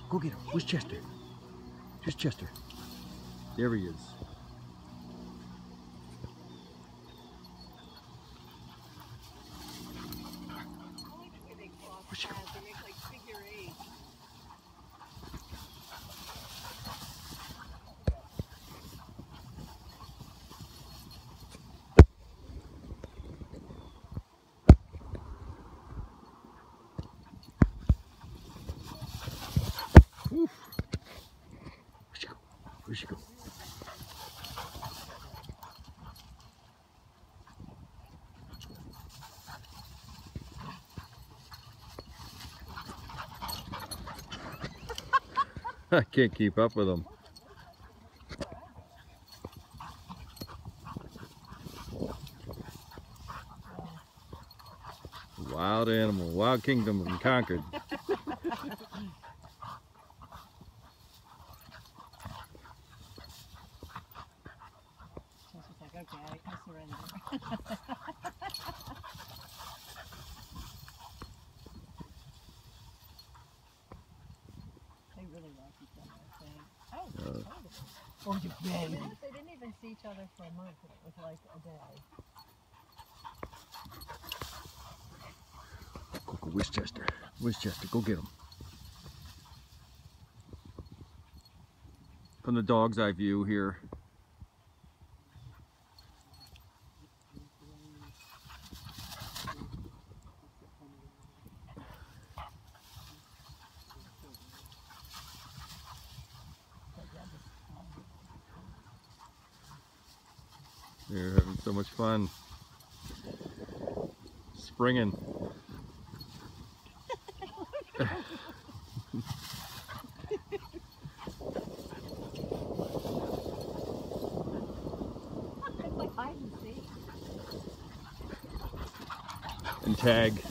Go get him. Where's Chester? Here's Chester. There he is. Where'd she go? Oof. Where'd she go? Where'd she go? I can't keep up with them. Wild animal, wild kingdom conquered. She's like, okay, I surrender. They really like each other, I think. Oh, you baby. They didn't even see each other for a month. It was like a day. Coco, where's Chester? Where's Chester? Go get him. From the dog's eye view here. They're having so much fun. Springing. It's like hide and seek. And tag.